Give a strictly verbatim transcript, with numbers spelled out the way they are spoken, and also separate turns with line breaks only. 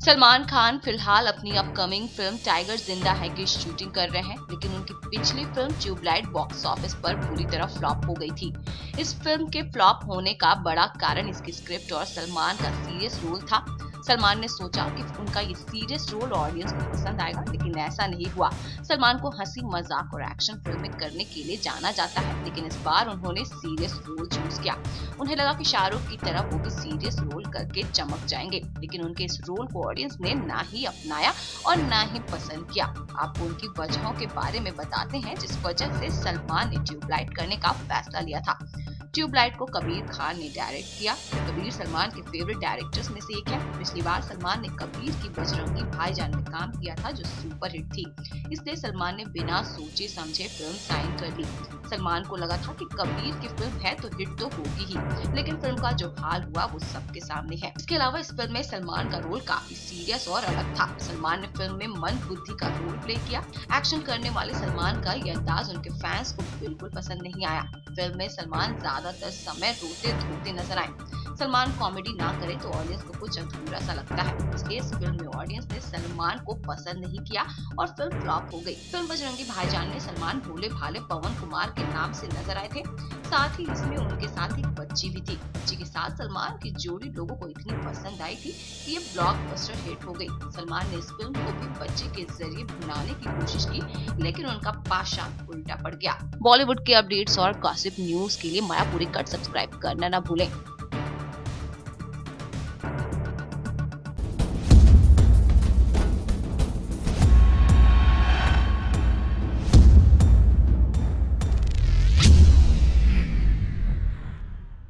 सलमान खान फिलहाल अपनी upcoming film tiger जिंदा है की शूटिंग कर रहे हैं, लेकिन उनकी पिछली फिल्म ट्यूबलाइट बॉक्स ऑफिस पर बुरी तरह फ्लॉप हो गई थी। इस फिल्म के फ्लॉप होने का बड़ा कारण इसकी स्क्रिप्ट और सलमान का सीरियस रोल था। सलमान ने सोचा कि उनका ये सीरियस रोल ऑडियंस को पसंद आएगा, लेकिन ऐसा नहीं हुआ। सलमान को हंसी मजाक और एक्शन फिल्में करने के लिए जाना जाता है, लेकिन इस बार उन्होंने सीरियस रोल चूज किया। उन्हें लगा कि शाहरुख की तरह वो भी सीरियस रोल करके चमक जाएंगे, लेकिन उनके इस रोल को ऑडियंस ने ना ही अपनाया और ना ही पसंद किया। आपको उनकी वजहों के बारे में बताते हैं जिस वजह से सलमान ने ट्यूबलाइट करने का फैसला लिया था। ट्यूबलाइट को कबीर खान ने डायरेक्ट किया। कबीर सलमान के फेवरेट डायरेक्टर्स में से एक है। पिछली बार सलमान ने कबीर की बजरंगी भाईजान में काम किया था, जो सुपर हिट थी। इसलिए सलमान ने बिना सोचे समझे फिल्म साइन कर ली। सलमान को लगा था कि कबीर की फिल्म है तो हिट तो होगी ही, लेकिन फिल्म का जो हाल हुआ वो सबके सामने है। इसके अलावा इस फिल्म में सलमान का रोल काफी सीरियस और अलग था। सलमान ने फिल्म में मंद बुद्धि का रोल प्ले किया। एक्शन करने वाले सलमान का ये अंदाज उनके फैंस को बिल्कुल पसंद नहीं आया। फिल्म में सलमान ज्यादातर समय रोते धोते नजर आए। सलमान कॉमेडी ना करे तो ऑडियंस को कुछ अधूरा सा लगता है, इसलिए इस फिल्म में ऑडियंस ने सलमान को पसंद नहीं किया और फिल्म फ्लॉप हो गई। फिल्म बजरंगी भाईजान में सलमान भोले भाले पवन कुमार के नाम से नजर आए थे। साथ ही इसमें उनके साथ एक बच्ची भी थी। बच्ची के साथ सलमान की जोड़ी लोगों को इतनी पसंद आई थी कि ये ब्लॉकबस्टर हिट हो गई। सलमान ने इस फिल्म को भी बच्चे के जरिए बनाने की कोशिश की, लेकिन उनका पाशा उल्टा पड़ गया। बॉलीवुड के अपडेट्स और गॉसिप न्यूज के लिए मायापुरी कट सब्सक्राइब करना न भूलें।